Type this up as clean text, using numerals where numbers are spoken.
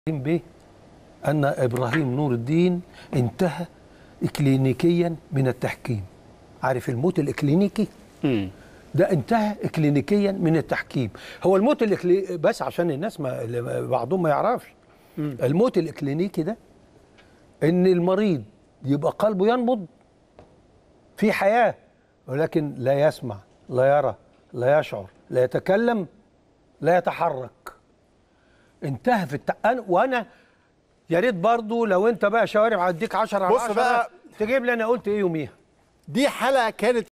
به أن إبراهيم نور الدين انتهى إكلينيكيا من التحكيم. عارف الموت الإكلينيكي؟ ده انتهى إكلينيكيا من التحكيم. هو الموت بس عشان الناس بعضهم ما يعرفش. الموت الإكلينيكي ده إن المريض يبقى قلبه ينبض في حياة، ولكن لا يسمع، لا يرى، لا يشعر، لا يتكلم، لا يتحرك. انتهى في وانا يا ريت برضه لو انت بقى شوارع هديك 10 على 10 بص بقى، تجيب لي انا قلت ايه يوميها. دي حلقه كانت